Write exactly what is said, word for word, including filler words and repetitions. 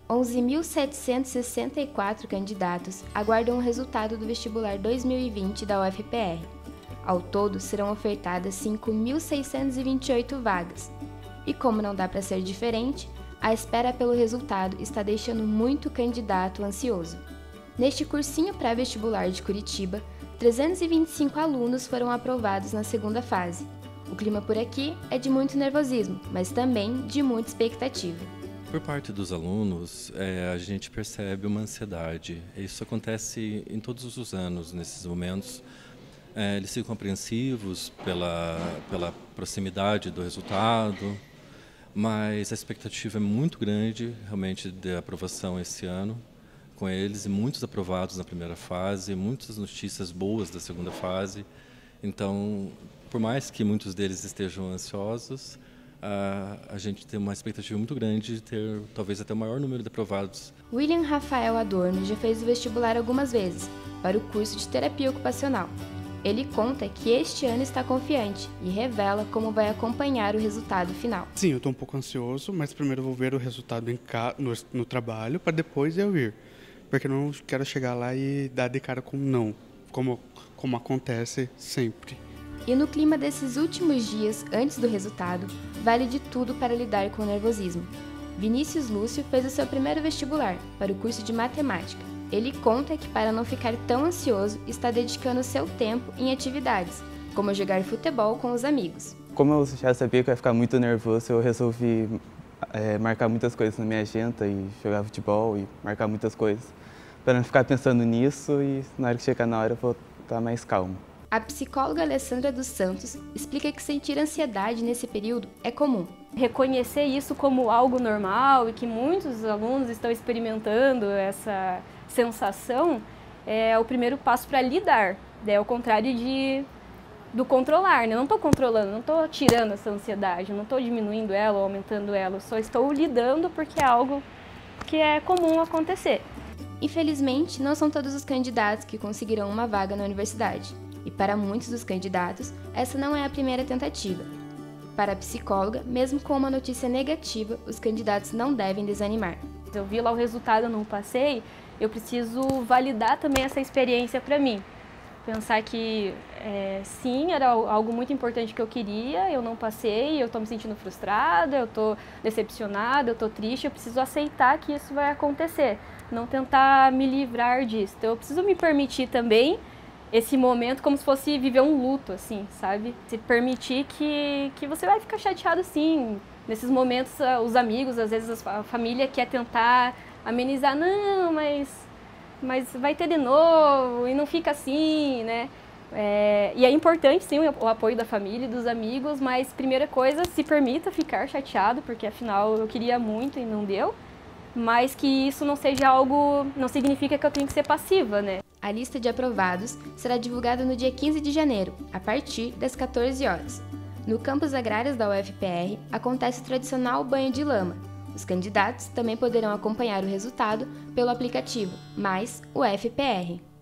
onze mil setecentos e sessenta e quatro candidatos aguardam o resultado do vestibular dois mil e vinte da U F P R. Ao todo, serão ofertadas cinco mil seiscentas e vinte e oito vagas. E como não dá para ser diferente, a espera pelo resultado está deixando muito candidato ansioso. Neste cursinho pré-vestibular de Curitiba, trezentos e vinte e cinco alunos foram aprovados na segunda fase. O clima por aqui é de muito nervosismo, mas também de muita expectativa. Por parte dos alunos, é, a gente percebe uma ansiedade. Isso acontece em todos os anos, nesses momentos. É, eles ficam apreensivos pela, pela proximidade do resultado, mas a expectativa é muito grande, realmente, de aprovação esse ano com eles, e muitos aprovados na primeira fase, muitas notícias boas da segunda fase. Então, por mais que muitos deles estejam ansiosos, a, a gente tem uma expectativa muito grande de ter talvez até o maior número de aprovados. William Rafael Adorno já fez o vestibular algumas vezes para o curso de terapia ocupacional. Ele conta que este ano está confiante e revela como vai acompanhar o resultado final. Sim, eu estou um pouco ansioso, mas primeiro eu vou ver o resultado em ca... no, no trabalho para depois eu ir. Porque eu não quero chegar lá e dar de cara com não, como, como acontece sempre. E no clima desses últimos dias, antes do resultado, vale de tudo para lidar com o nervosismo. Vinícius Lúcio fez o seu primeiro vestibular para o curso de matemática. Ele conta que, para não ficar tão ansioso, está dedicando seu tempo em atividades, como jogar futebol com os amigos. Como eu já sabia que eu ia ficar muito nervoso, eu resolvi é, marcar muitas coisas na minha agenda e jogar futebol e marcar muitas coisas, para não ficar pensando nisso e na hora que chegar na hora eu vou estar mais calmo. A psicóloga Alessandra dos Santos explica que sentir ansiedade nesse período é comum. Reconhecer isso como algo normal e que muitos alunos estão experimentando essa sensação é o primeiro passo para lidar, é o contrário de, do controlar, né? Eu não estou controlando, não estou tirando essa ansiedade, não estou diminuindo ela ou aumentando ela, eu só estou lidando porque é algo que é comum acontecer. Infelizmente, não são todos os candidatos que conseguirão uma vaga na universidade. E para muitos dos candidatos, essa não é a primeira tentativa. Para a psicóloga, mesmo com uma notícia negativa, os candidatos não devem desanimar. Eu vi lá o resultado, não passei, eu preciso validar também essa experiência para mim. Pensar que, é, sim, era algo muito importante que eu queria, eu não passei, eu estou me sentindo frustrada, eu estou decepcionada, eu estou triste, eu preciso aceitar que isso vai acontecer, não tentar me livrar disso. Então eu preciso me permitir também esse momento como se fosse viver um luto, assim, sabe? Se permitir que, que você vai ficar chateado, sim. Nesses momentos, os amigos, às vezes a família quer tentar amenizar. Não, mas, mas vai ter de novo e não fica assim, né? É, e é importante, sim, o, o apoio da família e dos amigos, mas primeira coisa, se permita ficar chateado, porque afinal eu queria muito e não deu. Mas que isso não seja algo, não significa que eu tenho que ser passiva, né? A lista de aprovados será divulgada no dia quinze de janeiro, a partir das quatorze horas. No campus Agrárias da U F P R, acontece o tradicional banho de lama. Os candidatos também poderão acompanhar o resultado pelo aplicativo Mais U F P R.